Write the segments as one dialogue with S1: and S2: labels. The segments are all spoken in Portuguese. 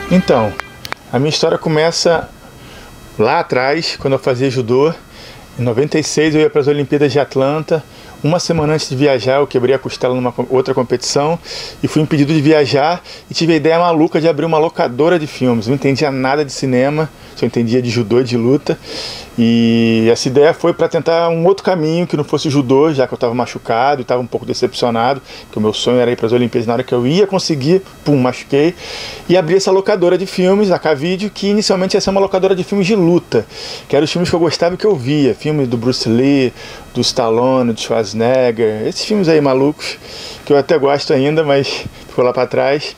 S1: Então, a minha história começa lá atrás, quando eu fazia judô. Em 96 eu ia para as Olimpíadas de Atlanta. Uma semana antes de viajar, eu quebrei a costela numa outra competição e fui impedido de viajar e tive a ideia maluca de abrir uma locadora de filmes. Eu não entendia nada de cinema, só entendia de judô e de luta. E essa ideia foi para tentar um outro caminho que não fosse o judô, já que eu estava machucado e estava um pouco decepcionado, que o meu sonho era ir para as Olimpíadas. Na hora que eu ia conseguir, pum, machuquei. E abri essa locadora de filmes, a K-Video, que inicialmente ia ser uma locadora de filmes de luta, que eram os filmes que eu gostava e que eu via. Filmes do Bruce Lee, do Stallone, do Schwarzenegger, esses filmes aí malucos, que eu até gosto ainda, mas ficou lá para trás.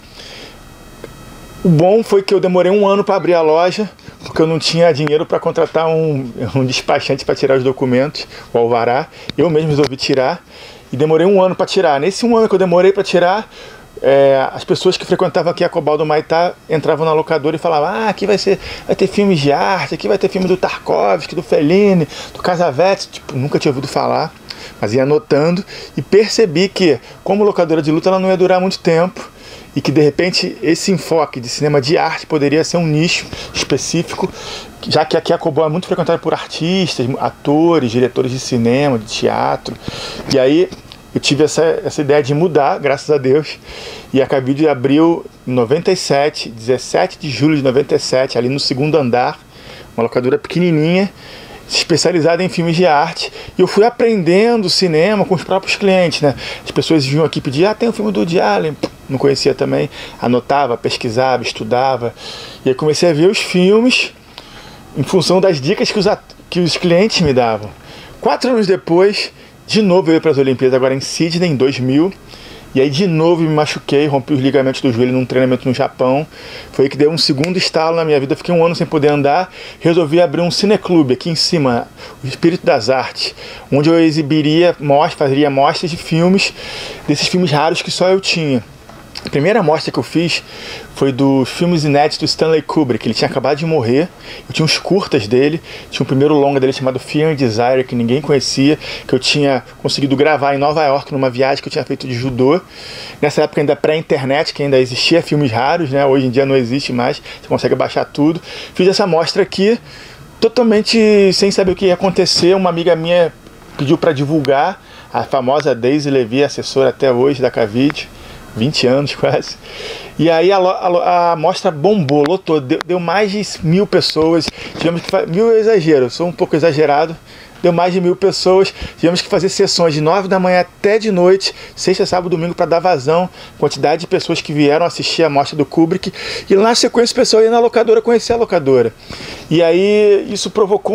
S1: O bom foi que eu demorei um ano para abrir a loja, porque eu não tinha dinheiro para contratar um despachante para tirar os documentos, o alvará. Eu mesmo resolvi tirar e demorei um ano para tirar. Nesse um ano que eu demorei para tirar, as pessoas que frequentavam aqui a Cobal do Maitá entravam na locadora e falavam: aqui vai ter filmes de arte, aqui vai ter filme do Tarkovsky, do Fellini, do Cassavetes. Tipo, nunca tinha ouvido falar, mas ia anotando e percebi que, como locadora de luta, ela não ia durar muito tempo e que de repente esse enfoque de cinema de arte poderia ser um nicho específico, já que aqui a Cobol é muito frequentada por artistas, atores, diretores de cinema, de teatro. E aí eu tive essa ideia de mudar, graças a Deus, e a K-Video abriu em 97, 17 de julho de 97, ali no segundo andar, uma locadora pequenininha, especializada em filmes de arte. E eu fui aprendendo cinema com os próprios clientes, né? As pessoas vinham aqui pedir: tem um filme do Woody Allen, não conhecia também, anotava, pesquisava, estudava, e aí comecei a ver os filmes em função das dicas que os clientes me davam. 4 anos depois, de novo eu ia para as Olimpíadas, agora em Sydney, em 2000, e aí de novo me machuquei, rompi os ligamentos do joelho num treinamento no Japão. Foi aí que deu um segundo estalo na minha vida, fiquei um ano sem poder andar, resolvi abrir um cineclube aqui em cima, o Espírito das Artes, onde eu exibiria, faria mostras de filmes, desses filmes raros que só eu tinha. A primeira mostra que eu fiz foi dos filmes inéditos do Stanley Kubrick. Ele tinha acabado de morrer, eu tinha uns curtas dele, tinha um primeiro longa dele chamado Fear and Desire, que ninguém conhecia, que eu tinha conseguido gravar em Nova York, numa viagem que eu tinha feito de judô. Nessa época ainda pré-internet, que ainda existia filmes raros, né? Hoje em dia não existe mais, você consegue baixar tudo. Fiz essa mostra aqui, totalmente sem saber o que ia acontecer. Uma amiga minha pediu para divulgar, a famosa Daisy Levy, assessora até hoje da K-Video, 20 anos quase. E aí a mostra bombou, lotou, deu mais de 1.000 pessoas. Tivemos que 1.000 é exagero, eu sou um pouco exagerado. Deu mais de 1.000 pessoas, tivemos que fazer sessões de 9 da manhã até de noite, sexta, sábado, domingo, para dar vazão. Quantidade de pessoas que vieram assistir a mostra do Kubrick. E na sequência o pessoal ia na locadora conhecer a locadora. E aí isso provocou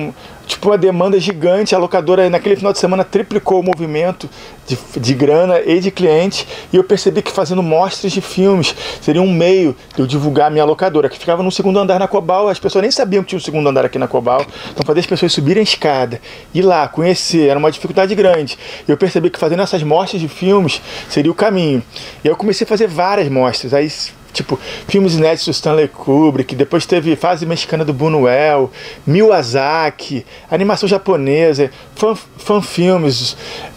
S1: uma demanda gigante. A locadora naquele final de semana triplicou o movimento de grana e de cliente, e eu percebi que fazendo mostras de filmes seria um meio de eu divulgar a minha locadora, que ficava no segundo andar na Cobal. As pessoas nem sabiam que tinha um segundo andar aqui na Cobal, então fazer as pessoas subirem a escada, ir lá, conhecer, era uma dificuldade grande. Eu percebi que fazendo essas mostras de filmes seria o caminho, e aí eu comecei a fazer várias mostras. Aí, tipo, filmes inéditos do Stanley Kubrick, depois teve Fase Mexicana do Buñuel, Miyazaki, animação japonesa, fanfilmes,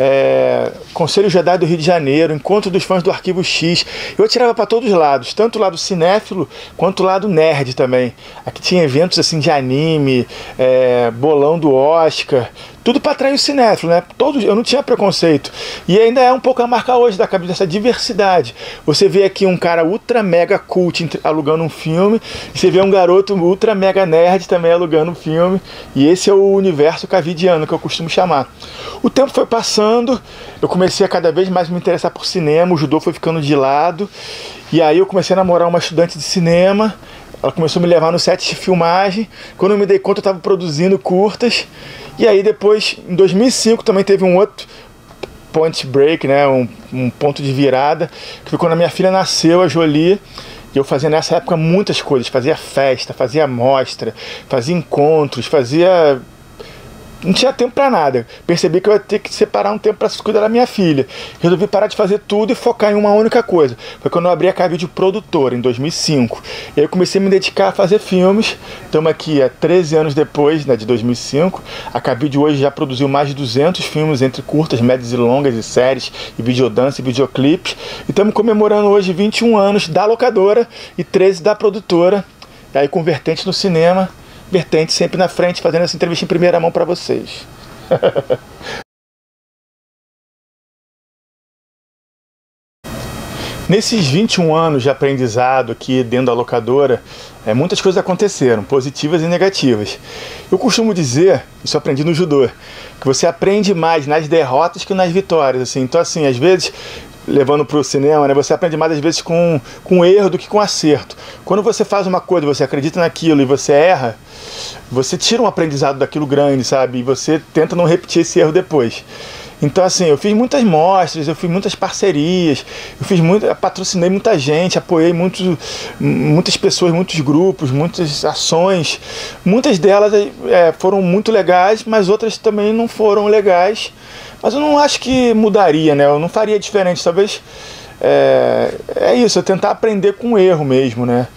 S1: Conselho Jedi do Rio de Janeiro, Encontro dos Fãs do Arquivo X. Eu atirava para todos os lados, tanto o lado cinéfilo quanto o lado nerd também. Aqui tinha eventos assim de anime, bolão do Oscar, tudo para atrair o cinéfilo, né? Eu não tinha preconceito. E ainda é um pouco a marca hoje da K-Video, dessa diversidade. Você vê aqui um cara ultra mega cult alugando um filme, e você vê um garoto ultra mega nerd também alugando um filme, e esse é o universo K-Vidiano que eu costumo chamar. O tempo foi passando, eu comecei a cada vez mais me interessar por cinema, o judô foi ficando de lado, e aí eu comecei a namorar uma estudante de cinema. Ela começou a me levar no set de filmagem. Quando eu me dei conta, eu estava produzindo curtas. E aí depois, em 2005, também teve um outro point break, né? um ponto de virada, que foi quando a minha filha nasceu, a Jolie. E eu fazia nessa época muitas coisas. Fazia festa, fazia mostra, fazia encontros, fazia não tinha tempo para nada. Percebi que eu ia ter que separar um tempo para cuidar da minha filha. Resolvi parar de fazer tudo e focar em uma única coisa. Foi quando eu abri a K-Video Produtora, em 2005. E aí eu comecei a me dedicar a fazer filmes. Estamos aqui há 13 anos depois, né, de 2005. A K-Video hoje já produziu mais de 200 filmes, entre curtas, médias e longas, e séries, e videodança, e videoclipes. E estamos comemorando hoje 21 anos da locadora e 13 da produtora. E aí com vertente no cinema. Vertente sempre na frente, fazendo essa entrevista em primeira mão para vocês. Nesses 21 anos de aprendizado aqui dentro da locadora, muitas coisas aconteceram, positivas e negativas. Eu costumo dizer, isso eu aprendi no judô, que você aprende mais nas derrotas que nas vitórias. Assim. Então, assim, às vezes, levando para o cinema, né, você aprende mais às vezes com erro do que com acerto. Quando você faz uma coisa, você acredita naquilo e você erra, você tira um aprendizado daquilo grande, sabe? E você tenta não repetir esse erro depois. Então, assim, eu fiz muitas mostras, eu fiz muitas parcerias, eu patrocinei muita gente, apoiei muitas pessoas, muitos grupos, muitas ações. Muitas delas foram muito legais, mas outras também não foram legais. Mas eu não acho que mudaria, né? Eu não faria diferente, talvez. É isso, é tentar aprender com o erro mesmo, né?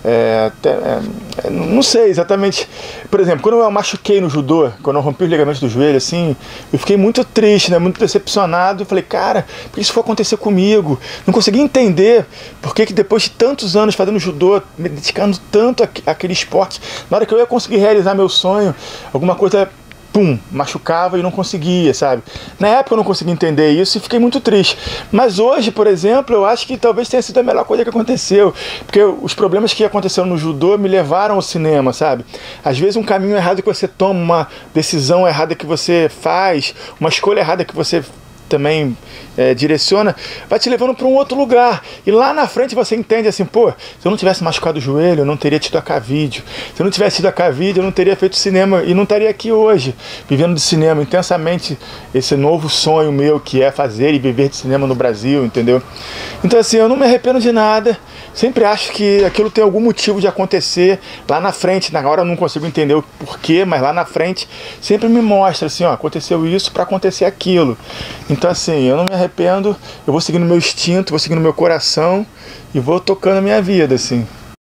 S1: Não sei exatamente. Por exemplo, quando eu machuquei no judô, quando eu rompi os ligamentos do joelho, assim, eu fiquei muito triste, né? Muito decepcionado. Eu falei, cara, por que isso foi acontecer comigo? Não consegui entender por que depois de tantos anos fazendo judô, me dedicando tanto àquele esporte, na hora que eu ia conseguir realizar meu sonho, alguma coisa machucava e não conseguia, sabe? Na época eu não conseguia entender isso e fiquei muito triste. Mas hoje, por exemplo, eu acho que talvez tenha sido a melhor coisa que aconteceu. Porque os problemas que aconteceram no judô me levaram ao cinema, sabe? Às vezes um caminho errado que você toma, uma decisão errada que você faz, uma escolha errada que você também direciona, vai te levando para um outro lugar. E lá na frente você entende assim, pô, se eu não tivesse machucado o joelho, eu não teria tido a K-Video. Se eu não tivesse tido a K-Video, eu não teria feito cinema e não estaria aqui hoje, vivendo de cinema intensamente, esse novo sonho meu que é fazer e viver de cinema no Brasil, entendeu? Então assim, eu não me arrependo de nada. Sempre acho que aquilo tem algum motivo de acontecer lá na frente. Na hora eu não consigo entender o porquê, mas lá na frente sempre me mostra assim, ó, aconteceu isso para acontecer aquilo. Então assim, eu não me arrependo, eu vou seguindo meu instinto, vou seguindo meu coração e vou tocando a minha vida, assim.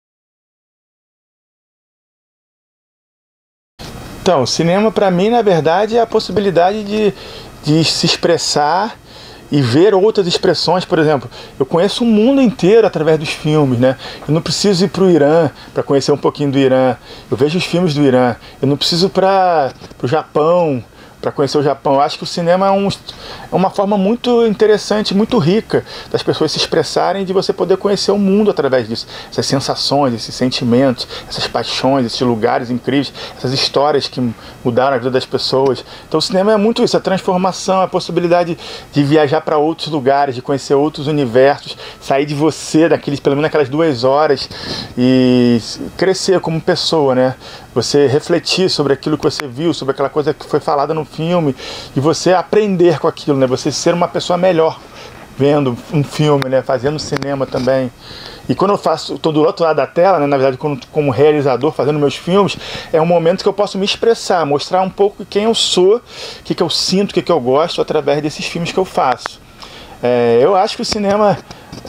S1: Então, cinema para mim, na verdade, é a possibilidade de se expressar e ver outras expressões. Por exemplo, eu conheço o mundo inteiro através dos filmes, né? Eu não preciso ir para o Irã para conhecer um pouquinho do Irã. Eu vejo os filmes do Irã. Eu não preciso ir para o Japão para conhecer o Japão. Eu acho que o cinema é uma forma muito interessante, muito rica das pessoas se expressarem, de você poder conhecer o mundo através disso. Essas sensações, esses sentimentos, essas paixões, esses lugares incríveis, essas histórias que mudaram a vida das pessoas. Então o cinema é muito isso, a transformação, a possibilidade de viajar para outros lugares, de conhecer outros universos, sair de você, pelo menos aquelas 2 horas, e crescer como pessoa, né? Você refletir sobre aquilo que você viu, sobre aquela coisa que foi falada no filme, e você aprender com aquilo, né? Você ser uma pessoa melhor vendo um filme, né? Fazendo cinema também. E quando eu estou do outro lado da tela, né? Na verdade, como realizador, fazendo meus filmes, é um momento que eu posso me expressar, mostrar um pouco quem eu sou, o que eu sinto, o que eu gosto, através desses filmes que eu faço. Eu acho que o cinema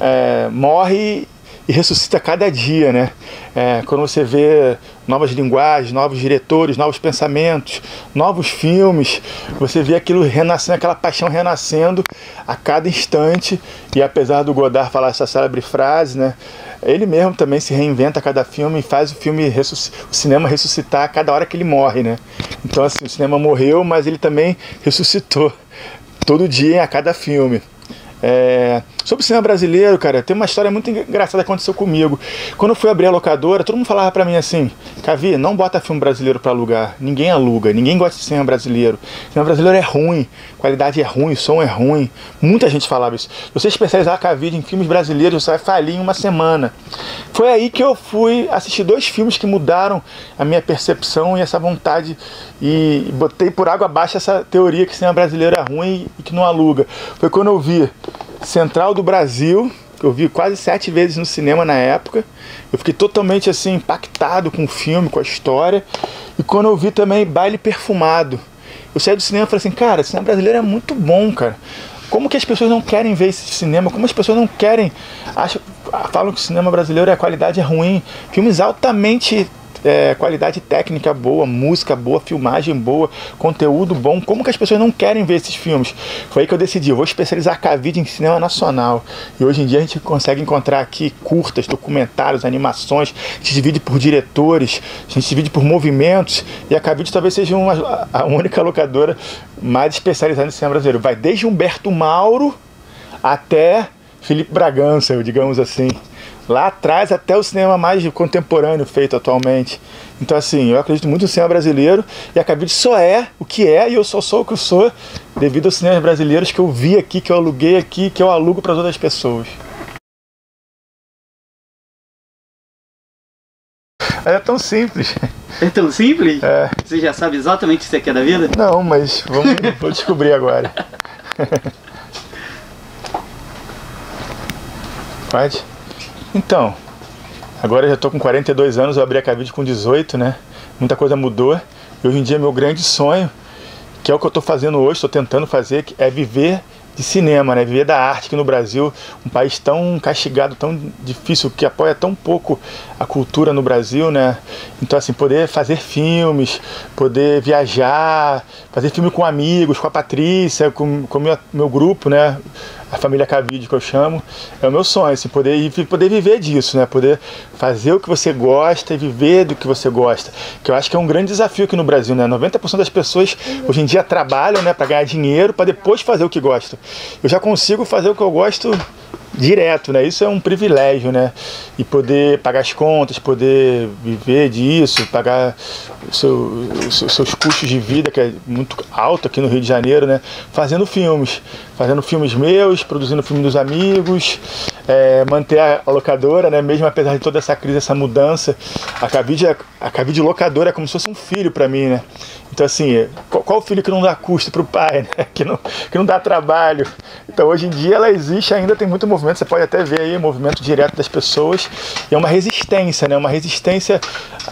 S1: morre e ressuscita a cada dia, né? Quando você vê novas linguagens, novos diretores, novos pensamentos, novos filmes, você vê aquilo renascendo, aquela paixão renascendo a cada instante. E apesar do Godard falar essa célebre frase, né, ele mesmo também se reinventa a cada filme e faz o cinema ressuscitar a cada hora que ele morre, né? Então assim, o cinema morreu, mas ele também ressuscitou todo dia, a cada filme. Sobre o cinema brasileiro, cara, tem uma história muito engraçada que aconteceu comigo. Quando eu fui abrir a locadora, todo mundo falava pra mim assim: Cavi, não bota filme brasileiro pra alugar. Ninguém aluga, ninguém gosta de cinema brasileiro. O cinema brasileiro é ruim, qualidade é ruim, som é ruim. Muita gente falava isso. Se você especializar a Cavi em filmes brasileiros, você vai falir em uma semana. Foi aí que eu fui assistir 2 filmes que mudaram a minha percepção e essa vontade, e botei por água abaixo essa teoria que cinema brasileiro é ruim e que não aluga. Foi quando eu vi Central do Brasil, que eu vi quase 7 vezes no cinema na época. Eu fiquei totalmente assim impactado com o filme, com a história. E quando eu vi também Baile Perfumado, Eu saí do cinema e falei assim, cara, o cinema brasileiro é muito bom, cara. Como que as pessoas não querem ver esse cinema? Como as pessoas não querem... falam que o cinema brasileiro, a qualidade é ruim. Filmes altamente... qualidade técnica boa, música boa, filmagem boa, conteúdo bom. Como que as pessoas não querem ver esses filmes? Foi aí que eu decidi, eu vou especializar a Cavide em cinema nacional. E hoje em dia a gente consegue encontrar aqui curtas, documentários, animações. A gente divide por diretores, a gente divide por movimentos. E a Cavide talvez seja a única locadora mais especializada em cinema brasileiro. Vai desde Humberto Mauro até Felipe Bragança, digamos assim. Lá atrás até o cinema mais contemporâneo feito atualmente. Então assim, eu acredito muito no cinema brasileiro e a Cavide só é o que é e eu só sou o que eu sou devido aos cinemas brasileiros que eu vi aqui, que eu aluguei aqui, que eu alugo para as outras pessoas. É tão simples.
S2: É tão simples?
S1: É.
S2: Você já sabe exatamente o que você quer da vida?
S1: Não, mas vou descobrir agora. Pode? Então, agora eu já estou com 42 anos, eu abri a Cavide com 18, né? Muita coisa mudou. E hoje em dia meu grande sonho, que é o que eu estou fazendo hoje, estou tentando fazer, é viver de cinema, né? Viver da arte aqui no Brasil, um país tão castigado, tão difícil, que apoia tão pouco a cultura no Brasil, né? Então assim, poder fazer filmes, poder viajar, fazer filme com amigos, com a Patrícia, com meu grupo, né? A família Cavide, que eu chamo, é o meu sonho, assim, poder viver disso, né? Poder fazer o que você gosta e viver do que você gosta. Que eu acho que é um grande desafio aqui no Brasil, né? 90% das pessoas hoje em dia trabalham, né, para ganhar dinheiro, para depois fazer o que gostam. Eu já consigo fazer o que eu gosto direto, né? Isso é um privilégio, né? E poder pagar as contas, poder viver disso, pagar seus custos de vida, que é muito alto aqui no Rio de Janeiro, né? Fazendo filmes meus, produzindo filme dos amigos, manter a locadora, né? Mesmo apesar de toda essa crise, essa mudança, a Cavide locadora é como se fosse um filho para mim, né? Então assim, qual filho que não dá custo para o pai, né? Que não dá trabalho? Então hoje em dia ela existe ainda, tem muito movimento, você pode até ver aí o movimento direto das pessoas, e é uma resistência, né? Uma resistência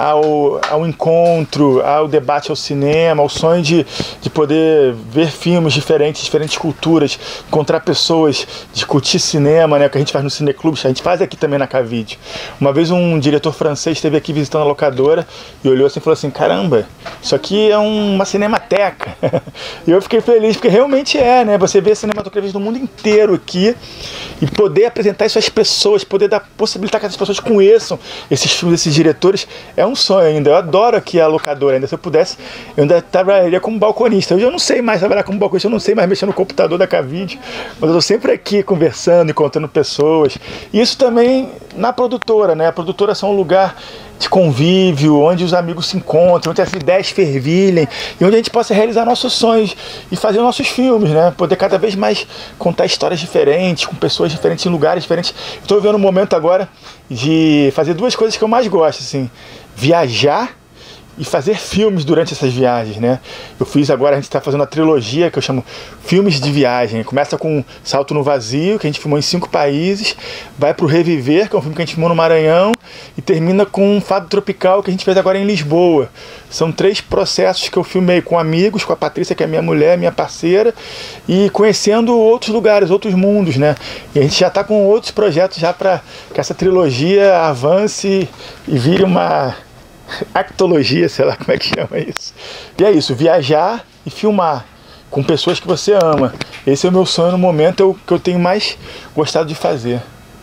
S1: ao encontro, ao debate ao cinema, ao sonho de poder ver filmes diferentes culturas, encontrar pessoas, discutir cinema, né? O que a gente faz no Cineclube, a gente faz aqui também na Cavide. Uma vez um diretor francês esteve aqui visitando a locadora e olhou assim e falou assim, caramba, isso aqui é uma cinemateca. E eu fiquei feliz, porque realmente é, né? Você vê cinematografias do mundo inteiro aqui e poder apresentar isso às pessoas, poder possibilitar que as pessoas conheçam esses filmes, esses diretores, é um sonho ainda. Eu adoro aqui a locadora ainda. Se eu pudesse, eu ainda trabalharia como balconista. Hoje eu não sei mais trabalhar como balconista, eu não sei mais mexer no computador da Cavide, mas eu estou sempre aqui conversando, encontrando pessoas. E isso também na produtora, né? A produtora são um lugar de convívio, onde os amigos se encontram, onde as ideias fervilhem e onde a gente possa realizar nossos sonhos e fazer nossos filmes, né? Poder cada vez mais contar histórias diferentes, com pessoas diferentes, em lugares diferentes. Estou vivendo um momento agora de fazer duas coisas que eu mais gosto, assim, viajar e fazer filmes durante essas viagens, né? Eu fiz agora, a gente está fazendo uma trilogia que eu chamo Filmes de Viagem. Começa com Salto no Vazio, que a gente filmou em 5 países, vai para o Reviver, que é um filme que a gente filmou no Maranhão, e termina com Fado Tropical, que a gente fez agora em Lisboa. São 3 processos que eu filmei com amigos, com a Patrícia, que é minha mulher, minha parceira, e conhecendo outros lugares, outros mundos, né? E a gente já está com outros projetos já para que essa trilogia avance e vire uma actologia, sei lá como é que chama isso. E é isso, viajar e filmar com pessoas que você ama. Esse é o meu sonho no momento, é o que eu tenho mais gostado de fazer.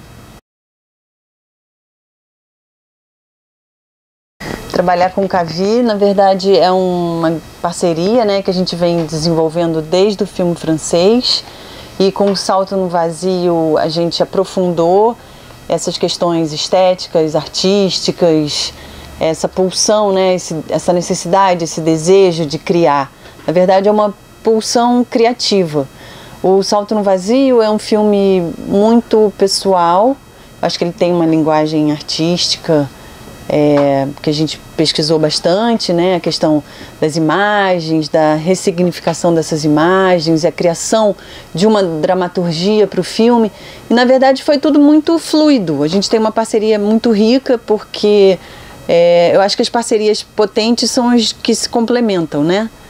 S3: Trabalhar com Cavide, na verdade, é uma parceria, né, que a gente vem desenvolvendo desde o filme francês, e com o Salto no Vazio a gente aprofundou essas questões estéticas, artísticas, essa pulsão, né, essa necessidade, esse desejo de criar. Na verdade, é uma pulsão criativa. O Salto no Vazio é um filme muito pessoal, acho que ele tem uma linguagem artística, que a gente pesquisou bastante, né, a questão das imagens, da ressignificação dessas imagens, a criação de uma dramaturgia para o filme. E, na verdade, foi tudo muito fluido. A gente tem uma parceria muito rica, porque eu acho que as parcerias potentes são as que se complementam, né?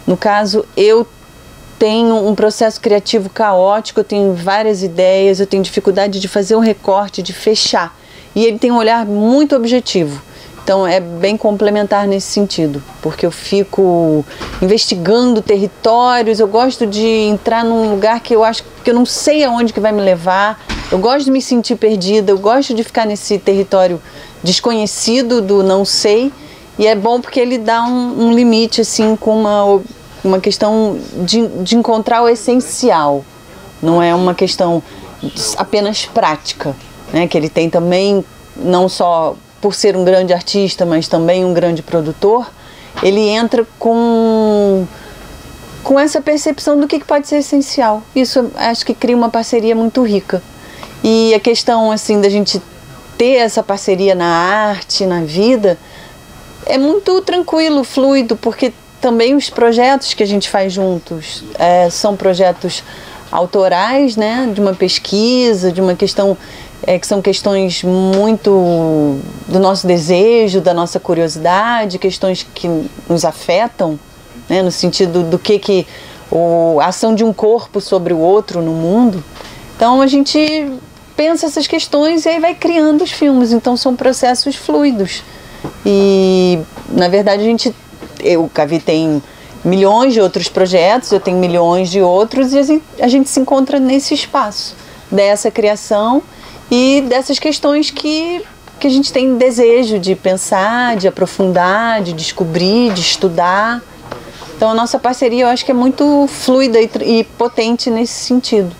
S3: No caso, eu tenho um processo criativo caótico, eu tenho várias ideias, eu tenho dificuldade de fazer um recorte, de fechar. E ele tem um olhar muito objetivo. Então é bem complementar nesse sentido, porque eu fico investigando territórios, eu gosto de entrar num lugar que eu acho que eu não sei aonde que vai me levar, eu gosto de me sentir perdida, eu gosto de ficar nesse território desconhecido do não sei, e é bom porque ele dá um limite assim com uma questão de encontrar o essencial, não é uma questão apenas prática, né? Que ele tem também, não só por ser um grande artista, mas também um grande produtor, ele entra com essa percepção do que pode ser essencial. Isso acho que cria uma parceria muito rica. E a questão assim da gente ter essa parceria na arte, na vida, é muito tranquilo, fluido, porque também os projetos que a gente faz juntos são projetos autorais, né, de uma pesquisa, de uma questão que são questões muito do nosso desejo, da nossa curiosidade, questões que nos afetam, né, no sentido do que a ação de um corpo sobre o outro no mundo. Então a gente pensa essas questões e aí vai criando os filmes. Então são processos fluidos. E na verdade o Cavi tem milhões de outros projetos, eu tenho milhões de outros, e a gente se encontra nesse espaço dessa criação e dessas questões que a gente tem desejo de pensar, de aprofundar, de descobrir, de estudar. Então a nossa parceria eu acho que é muito fluida e potente nesse sentido.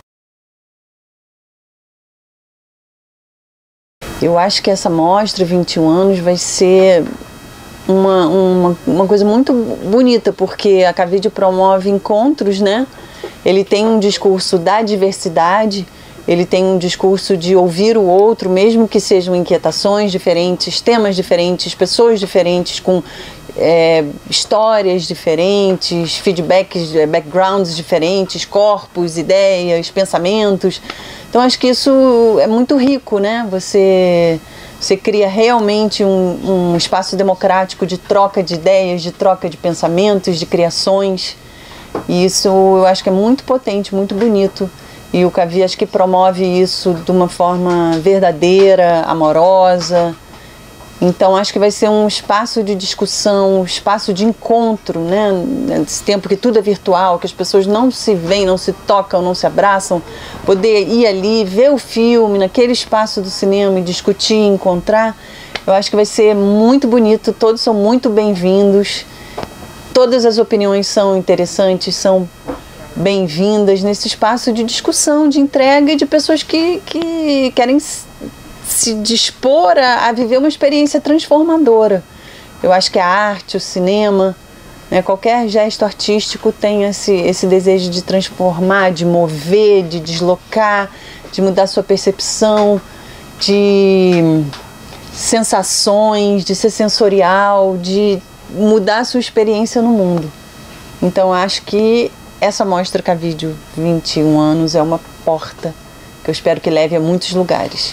S3: Eu acho que essa mostra, 21 anos, vai ser uma coisa muito bonita, porque a Cavide promove encontros, né? Ele tem um discurso da diversidade, ele tem um discurso de ouvir o outro, mesmo que sejam inquietações diferentes, temas diferentes, pessoas diferentes, com histórias diferentes, feedbacks, backgrounds diferentes, corpos, ideias, pensamentos. Então acho que isso é muito rico, né? Você cria realmente um espaço democrático de troca de ideias, de troca de pensamentos, de criações. E isso eu acho que é muito potente, muito bonito. E o Cavi acho que promove isso de uma forma verdadeira, amorosa. Então acho que vai ser um espaço de discussão, um espaço de encontro, né? Nesse tempo que tudo é virtual, que as pessoas não se veem, não se tocam, não se abraçam, poder ir ali, ver o filme naquele espaço do cinema e discutir, encontrar, eu acho que vai ser muito bonito, todos são muito bem-vindos, todas as opiniões são interessantes, são bem-vindas nesse espaço de discussão, de entrega e de pessoas que querem se dispor a viver uma experiência transformadora. Eu acho que a arte, o cinema, né, qualquer gesto artístico tem esse desejo de transformar, de mover, de deslocar, de mudar sua percepção, de sensações, de ser sensorial, de mudar a sua experiência no mundo. Então acho que essa mostra Cavide 21 anos é uma porta que eu espero que leve a muitos lugares.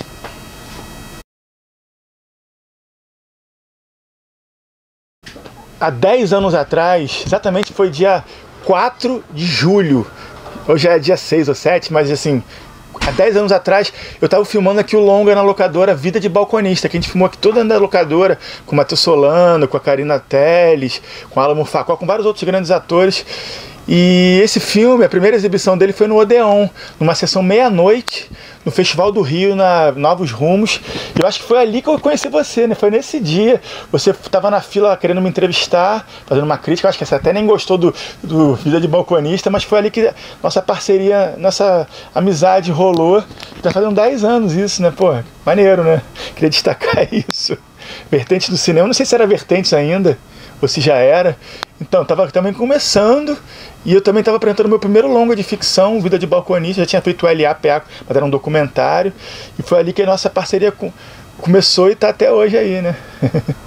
S1: Há 10 anos atrás, exatamente foi dia 4 de julho, hoje é dia 6 ou 7, mas assim, há 10 anos atrás eu estava filmando aqui o longa na locadora Vida de Balconista, que a gente filmou aqui toda na locadora, com o Matheus Solano, com a Karina Telles, com a Alan Mufacó, com vários outros grandes atores. E esse filme, a primeira exibição dele foi no Odeon, numa sessão meia-noite, no Festival do Rio, na Novos Rumos. E eu acho que foi ali que eu conheci você, né? Foi nesse dia. Você estava na fila querendo me entrevistar, fazendo uma crítica. Eu acho que você até nem gostou do Vida de Balconista, mas foi ali que nossa parceria, nossa amizade rolou. Tá fazendo 10 anos isso, né? Pô, maneiro, né? Queria destacar isso. Vertente do cinema, não sei se era Vertentes ainda, ou se já era. Então, estava também começando, e eu também estava apresentando meu primeiro longa de ficção, Vida de Balconista. Já tinha feito o LAPA, mas era um documentário, e foi ali que a nossa parceria começou e está até hoje aí, né?